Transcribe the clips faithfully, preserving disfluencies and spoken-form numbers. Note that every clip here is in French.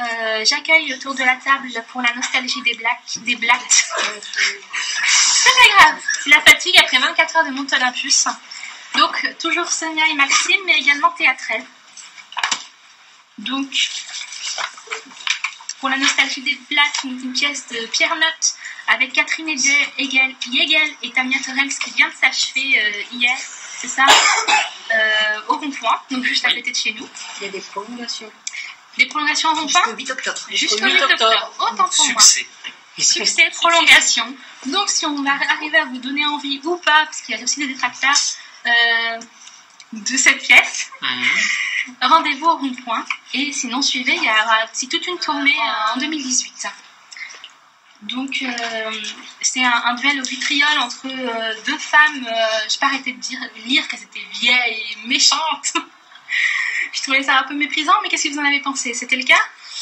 euh, j'accueille autour de la table pour la nostalgie des blagues, des blagues. C'est pas grave, c'est la fatigue après vingt-quatre heures de Mount Olympus. Donc, toujours Sonia et Maxime, mais également Théâtrelle. Donc, pour la nostalgie des blagues, une pièce de Pierre Notte avec Catherine Hegel, Hegel et Tania Torrens qui vient de s'achever euh, hier, c'est ça, euh, au rond-point, donc juste à côté de chez nous. Il y a des prolongations. Des prolongations au rond-point Jusqu'au huit octobre. Jusqu'au huit octobre, autant pour moi. Succès. Succès, prolongation. Donc, si on va arriver à vous donner envie ou pas, parce qu'il y a aussi des détracteurs euh, de cette pièce, Mmh. rendez-vous au rond-point. Et sinon, suivez, il y aura aussi toute une tournée euh, en deux mille dix-huit. Donc, euh, c'est un, un duel au vitriol entre euh, deux femmes. Euh, je n'ai pas arrêté de dire, lire qu'elles étaient vieilles et méchantes. Je trouvais ça un peu méprisant, mais qu'est-ce que vous en avez pensé? C'était le cas?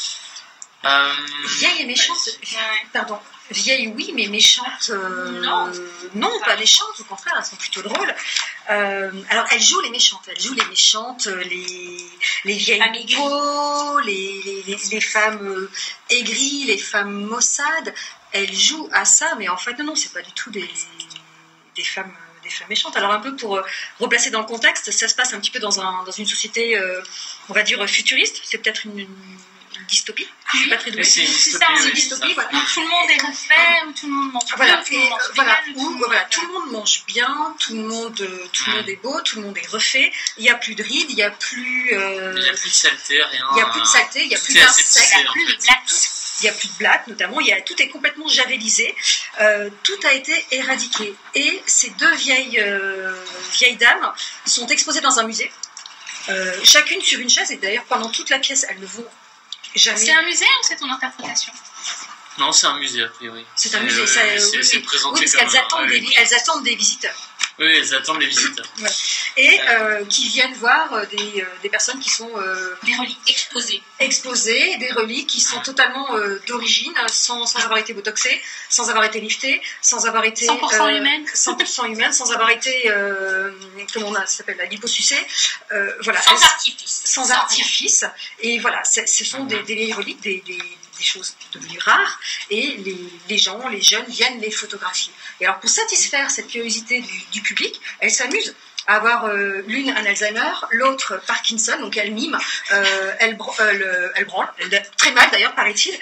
Euh, Vieille et méchante, Ouais. pardon, vieille oui, mais méchante, euh, Non. non, pas méchante, au contraire, elles sont plutôt drôles. Euh, alors, elles jouent les méchantes, elles jouent les méchantes, euh, les, les vieilles Amigues. beaux, les, les, les, les femmes euh, aigries, les femmes maussades, elles jouent à ça, mais en fait, non, non, c'est pas du tout des, des femmes... des femmes méchantes. Alors un peu pour euh, replacer dans le contexte, ça se passe un petit peu dans, un, dans une société, euh, on va dire, futuriste. C'est peut-être une, une dystopie. Je suis pas très douée. C'est une C'est dystopie, ça, oui, c'est une dystopie, ça. voilà. Donc, tout le monde est refait, ou tout le monde mange Voilà, bien, tout le et, monde mange euh, voilà, vegan, ou où, tout le monde- voilà, tout le monde mange bien, tout le monde, euh, tout le Mm. monde est beau, tout le monde est refait. Il n'y a plus de rides, il n'y a plus, euh, Il n'y a plus de saleté, rien. il y a plus de saleté, il n'y a Tout plus est d'insectes, aseptisé, Il y a en plus de fait. blagues. il n'y a plus de blattes notamment, il y a, tout est complètement javélisé, euh, tout a été éradiqué. Et ces deux vieilles, euh, vieilles dames sont exposées dans un musée, euh, chacune sur une chaise, et d'ailleurs pendant toute la pièce, elles ne vont jamais... C'est un musée ou c'est ton interprétation? Non, c'est un musée, a priori. C'est un musée, ça, euh, oui, c'est oui. c'est Oui, présenté parce comme qu'elles un- attendent, oui, des, elles attendent des visiteurs. oui, elles attendent les visiteurs. Et euh, qui viennent voir euh, des, euh, des personnes qui sont euh, Des reliques exposées. exposées, des reliques qui sont totalement euh, d'origine, sans, sans avoir été botoxées, sans avoir été liftées, sans avoir été... cent pour cent euh, humaines. cent pour cent humaines, sans avoir été, euh, comment on a, ça s'appelle, la liposucée. Euh, voilà. Sans Elles- artifice. sans rien. artifice. Et voilà, c'est- ce sont des, des vieilles reliques, des, des, des choses devenues rares, et les, les gens, les jeunes viennent les photographier. Et alors, pour satisfaire cette curiosité du, du public, elles s'amusent à avoir euh, l'une un Alzheimer, l'autre Parkinson, donc elle mime, euh, elle, bro- euh, le- elle branle, elle, très mal d'ailleurs, paraît-il.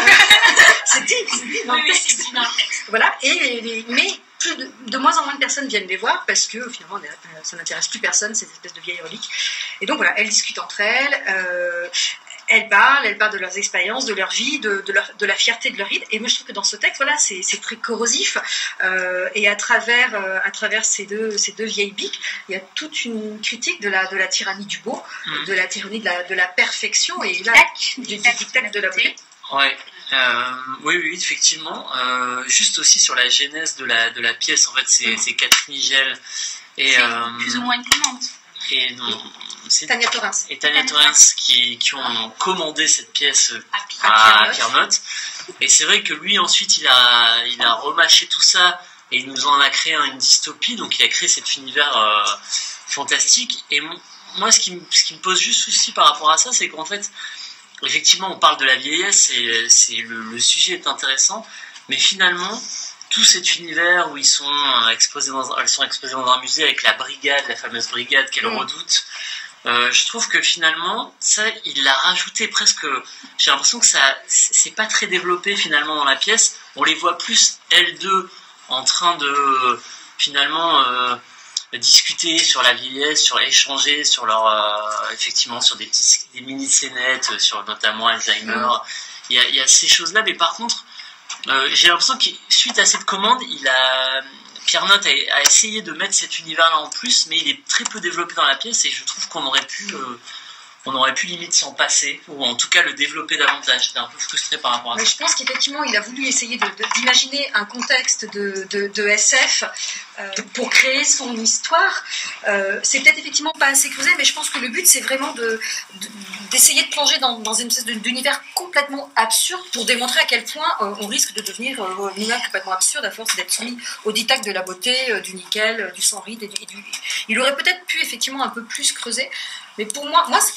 c'est dit, c'est dit dans Oui, le oui, texte. c'est dit dans le texte. Voilà, et les- les- mais plus de, de moins en moins de personnes viennent les voir parce que finalement euh, ça n'intéresse plus personne, ces espèces de vieilles reliques. Et donc voilà, elles discutent entre elles, euh, elles parlent, elles parlent de leurs expériences, de leur vie, de, de, leur, de la fierté de leur ride. Et moi je trouve que dans ce texte, voilà, c'est c'est très corrosif. Euh, et à travers, euh, à travers ces, deux, ces deux vieilles biques, il y a toute une critique de la, de la tyrannie du beau, Mm. de la tyrannie de la, de la perfection et là, Tac, du, du tac, diktat de la beauté. Ouais. Euh, oui, oui, effectivement. Euh, juste aussi sur la genèse de la, de la pièce, en fait, c'est Mm. c'est Catherine Hegel et, C'est euh, plus ou moins une commande. et, non, c'est- Tania Torrens. et Tania Torrens qui, qui ont commandé cette pièce À pied. à Pierre Pierre Notte. Et c'est vrai que lui, ensuite, il a, il a remâché tout ça et il nous en a créé une dystopie. Donc, il a créé cet univers euh, fantastique. Et mon- moi, ce qui, me, ce qui me pose juste souci par rapport à ça, c'est qu'en fait, effectivement, on parle de la vieillesse et c'est, le, le sujet est intéressant. Mais finalement, tout cet univers où ils sont, euh, exposés dans, elles sont exposées dans un musée avec la brigade, la fameuse brigade qu'elle Mm. redoute, euh, je trouve que finalement, ça, il l'a rajouté presque. J'ai l'impression que ça, c'est pas très développé finalement dans la pièce. On les voit plus, elles deux, en train de finalement euh, discuter sur la vieillesse, sur échanger, sur leur, euh, effectivement, sur des petits, des mini scénettes, sur notamment Alzheimer. Mm. Il y a, il y a ces choses-là, mais par contre, euh, j'ai l'impression que suite à cette commande, il a Pierre Notte a, a essayé de mettre cet univers-là en plus, mais il est très peu développé dans la pièce et je trouve qu'on aurait pu, euh, on aurait pu limite s'en passer ou en tout cas le développer davantage. J'étais un peu frustré par rapport à Mais ça. je pense qu'effectivement, il a voulu essayer de- de- d'imaginer un contexte de, de- de S F euh, pour créer son histoire. Euh, c'est peut-être effectivement pas assez creusé, mais je pense que le but, c'est vraiment de, de- d'essayer de plonger dans, dans une espèce de- d'univers complètement absurde pour démontrer à quel point euh, on risque de devenir euh, un univers complètement absurde à force d'être soumis au diktat de la beauté, euh, du nickel, euh, du sans ride. Et du, et du- Il aurait peut-être pu effectivement un peu plus creuser, mais pour moi, moi,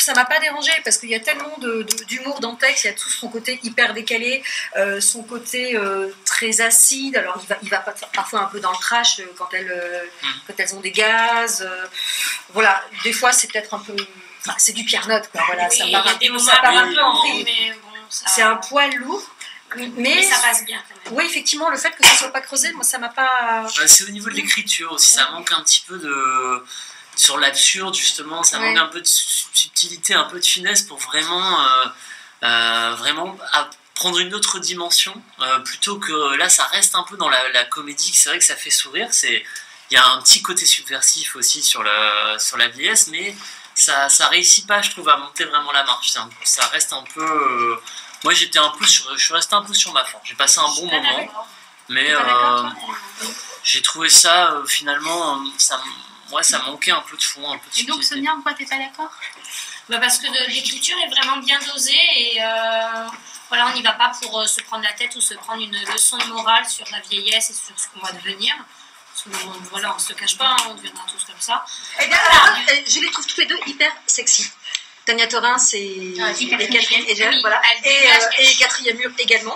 ça m'a pas dérangé parce qu'il y a tellement de, de, d'humour dans le texte, il y a tout son côté hyper décalé, euh, son côté euh, très acide, alors il va, il va parfois un peu dans le trash quand elles, euh, mm. quand elles ont des gaz, euh, voilà, des fois c'est peut-être un peu, enfin, c'est du Pierre Note, quoi, voilà, oui, ça part, un, peu, ça part un peu en vrille, mais bon, ça... c'est un poil lourd. Mais, mais ça passe bien quand même. Oui, effectivement, le fait que ça soit pas creusé, moi ça m'a pas. C'est au niveau de l'écriture aussi, ça manque un petit peu de. Sur l'absurde, justement, ça ouais. manque un peu de subtilité, un peu de finesse pour vraiment, euh, euh, vraiment prendre une autre dimension. Euh, plutôt que là, ça reste un peu dans la, la comédie, c'est vrai que ça fait sourire. Il y a un petit côté subversif aussi sur, le, sur la vieillesse, mais ça, ça réussit pas, je trouve, à monter vraiment la marche. Un, ça reste un peu. Euh, Moi, j'étais un peu sur, je suis resté un peu sur ma faim. J'ai passé un bon moment, mais euh, j'ai trouvé ça euh, finalement, ça, ouais, ça manquait un peu de fond, un peu de. Et donc, Sonia, pourquoi t'es pas d'accord? Bah parce que l'écriture est vraiment bien dosée et euh, voilà, on n'y va pas pour euh, se prendre la tête ou se prendre une leçon de morale sur la vieillesse et sur ce qu'on va devenir. Parce qu'on, voilà, on se cache pas, on deviendra tous comme ça. Eh bien, alors, je les trouve tous les deux hyper sexy. Tania Thorin, c'est ah, et Catherine Hegel, oui, voilà, et, euh, et Catherine Amur également.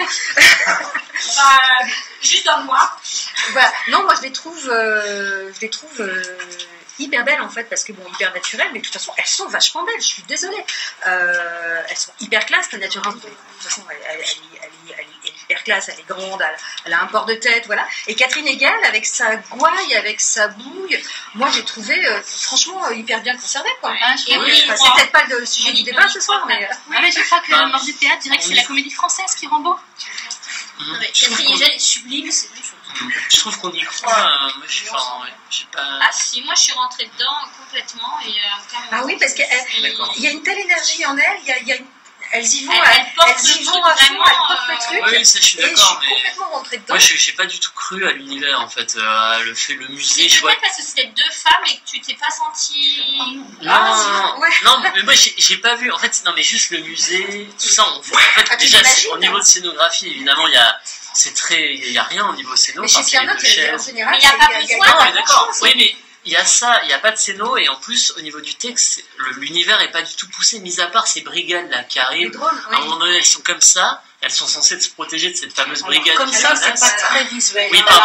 Bah, juste dans moi. Voilà. Non, moi je les trouve, euh, je les trouve euh, hyper belles en fait, parce que bon, hyper naturelles, mais de toute façon, elles sont vachement belles. Je suis désolée. Euh, elles sont hyper classe. Tania Thorin, de toute façon, elle, elle, elle, elle, elle, elle est hyper classe, elle est grande, elle, elle a un port de tête, voilà. Et Catherine Hegel, avec sa gouaille, avec sa bouille, moi j'ai trouvé euh, franchement euh, hyper bien conservée, quoi. Ah, et oui, oui, c'est peut-être pas le sujet du débat ce soir, mais. Ah, mais je crois que le mort du théâtre dirait que c'est la comédie française qui rend beau. Mmh. Catherine Hegel est sublime, c'est une chose. Je trouve qu'on y croit. Euh, moi, je, enfin, ouais, j'ai pas. Ah si, moi je suis rentrée dedans complètement et euh, ah oui, parce qu'il y a une telle énergie en elle, il y a, y a une... elles y vont, elle, elles, elle, porte elles y le vont à fond, vraiment, elles portent le truc. Oui, ça je suis d'accord, mais complètement rentrée dedans. moi je j'ai pas du tout cru à l'univers en fait, euh, le fait le musée. C'est je vois... peut-être parce que c'était deux femmes et que tu t'es pas senti. Non, ah, ouais. non, mais moi j'ai pas vu. En fait, non, mais juste le musée, tout ça, on voit. En fait, ah, déjà au niveau de scénographie, évidemment, il y a. C'est très, il y a rien au niveau scéno. Mais chez Pierre Note, en général, il n'y a pas besoin. Non, mais d'accord. Oui, mais il y a ça, il n'y a pas de scéno, et en plus, au niveau du texte, l'univers n'est pas du tout poussé, mis à part ces brigades là qui arrivent. Drôles, oui. À un moment donné, elles sont comme ça, elles sont censées se protéger de cette fameuse brigade. Alors, comme ça, c'est pas très visuel. Oui, pardon.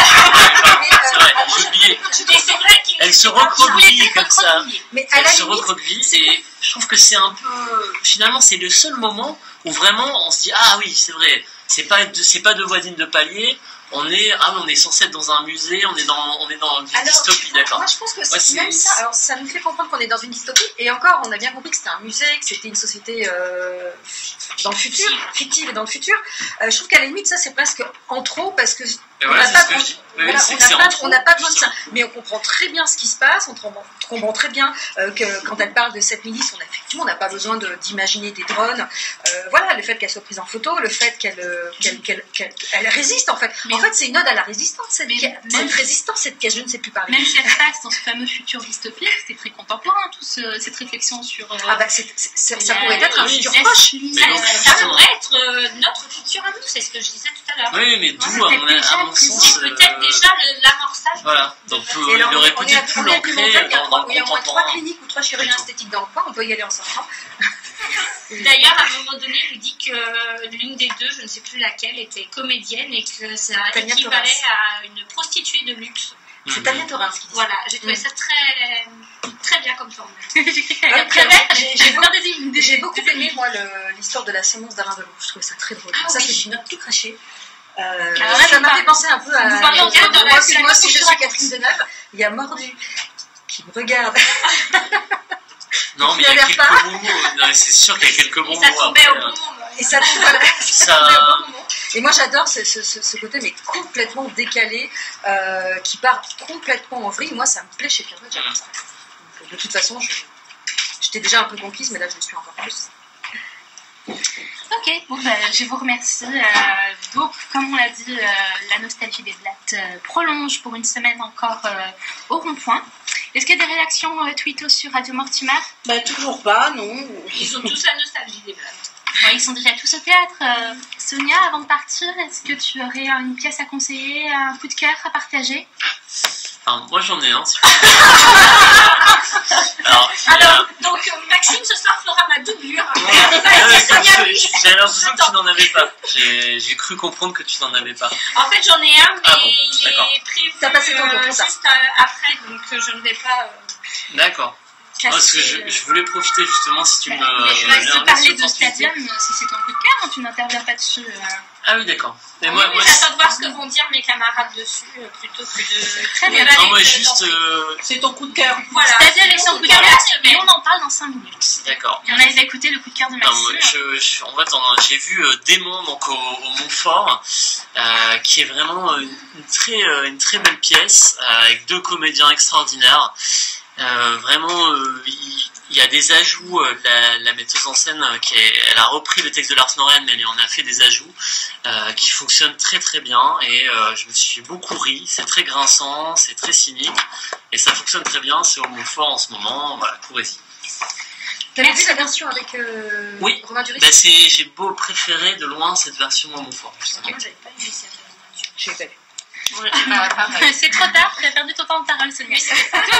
C'est vrai, j'ai oublié. Elles se recroquevillent comme ça. Mais elles se recroquevillent, et je trouve que c'est un peu. Finalement, c'est le seul moment où vraiment on se dit ah oui, c'est vrai. C'est pas c'est pas deux voisines de palier. On est ah on est censé être dans un musée. On est dans on est dans une alors, dystopie, d'accord. Moi je pense que c'est même ça. Alors ça nous fait comprendre qu'on est dans une dystopie. Et encore, on a bien compris que c'était un musée, que c'était une société euh, dans le futur, fictive et dans le futur. Euh, je trouve qu'à la limite ça c'est presque en trop parce que on n'a pas, on n'a pas besoin de ça. Mais on comprend très bien ce qui se passe. On comprend très bien euh, que quand elle parle de cette milice, on a, effectivement on n'a pas besoin de, d'imaginer des drones. Euh, voilà, le fait qu'elle soit prise en photo, le fait qu'elle qu'elle, qu'elle, qu'elle, qu'elle résiste en fait. Mais en fait, c'est une ode à la résistance, cette, cette résistance, cette pièce, je ne sais plus parler. Même si elle se passe dans ce fameux futur dystopique, c'était très contemporain, toute ce, cette réflexion sur. Euh, ah bah, c'est, c'est, ça pourrait être un futur proche. Ça pourrait être euh, notre futur à nous, c'est ce que je disais tout à l'heure. Oui, mais d'où, à mon, à mon sens. Peut-être déjà l'amorçage. Voilà, donc il aurait peut-être pu l'ancrer dans le il y a au moins trois cliniques ou trois chirurgiens esthétiques dans le coin, on peut y aller en sortant. D'ailleurs, à un moment donné, il dit que l'une des deux, je ne sais plus laquelle, était comédienne et que ça Tania équivalait Thorin. à une prostituée de luxe. C'est Tania Thorin qui dit. Voilà, j'ai trouvé mmh. ça très, très bien comme formule. euh, très bien. J'ai, j'ai, beaucoup, j'ai beaucoup aimé, moi, le, l'histoire de la sémence d'Alain Delon. Je trouvais ça très drôle. Ah, ça, oui. C'est une note tout crachée. Euh, Alors, ça m'a fait penser un peu à. Vous parlez en fait dans moi, moi aussi, je suis Catherine Deneuve. Il y a Mordu qui me regarde. Non, mais il y a quelques pas. moments. Non, c'est sûr qu'il y a quelques moments. Et ça tombait au bon moment. Et ça tombait ça... au bon moment. Et moi, j'adore ce, ce, ce côté, mais complètement décalé, euh, qui part complètement en vrille. Moi, ça me plaît chez Pierre Note, j'adore ça. Donc, de toute façon, je, j'étais déjà un peu conquise, mais là, je le suis encore plus. Ok, bon, bah, je vous remercie. Euh, donc, comme on l'a dit, euh, la nostalgie des blattes euh, prolonge pour une semaine encore euh, au rond-point. Est-ce qu'il y a des réactions euh, tweetos sur Radio Mortimer? Bah, toujours pas, non. Ils ont tous la nostalgie des blattes. Ouais, ils sont déjà tous au théâtre. Euh, Sonia, avant de partir, est-ce que tu aurais une pièce à conseiller, un coup de cœur à partager? Enfin, moi j'en ai un. Si Alors, Alors, donc euh, Maxime ce soir fera ma doublure. Ouais, ouais, j'avais l'impression que tu n'en avais pas. J'ai j'ai cru comprendre que tu n'en avais pas. En fait, j'en ai un, mais Ah bon, il d'accord. est prévu T'as passé ton tour, euh, c'est ça. juste euh, après, donc euh, je ne vais pas euh, D'accord. casser. Parce que je, euh, je voulais profiter justement si tu me. Mais je me vais te permets parler cette de opportunité. Stadium si c'est ton coup de cœur, hein, tu n'interviens pas dessus. euh. Ah oui, d'accord. Et oui, moi, mais moi, j'attends de voir ce que vont dire mes camarades dessus euh, plutôt que de. Très bien. de non, moi m'aller juste. dans- euh, C'est ton coup de cœur. Voilà. Stadium est c'est son mon coup de cœur, de la et semaine. on en parle dans cinq minutes. D'accord. Et on a écouté le coup de cœur de Non, Maxime. moi, je, je- en fait, on a- j'ai vu euh, Démon donc au, au Montfort, euh, qui est vraiment euh, une, une très euh, une très belle pièce euh, avec deux comédiens extraordinaires. Euh, vraiment, euh, il, il y a des ajouts. euh, la, la metteuse en scène, euh, qui est, elle a repris le texte de Lars Noren, mais elle en a fait des ajouts euh, qui fonctionnent très très bien. Et euh, je me suis beaucoup ri. C'est très grinçant, c'est très cynique, et ça fonctionne très bien. C'est au Montfort en ce moment. Voilà, courez-y. T'avais vu la version avec euh, Oui. Romain Duris? Bah, c'est, j'ai beau préférer de loin cette version au Montfort. Justement. Moi, j'avais pas aimé cette Je sais pas. Ouais, bah, pareil. C'est trop tard, tu as perdu ton temps de parole, Sonia. Mais c'est toi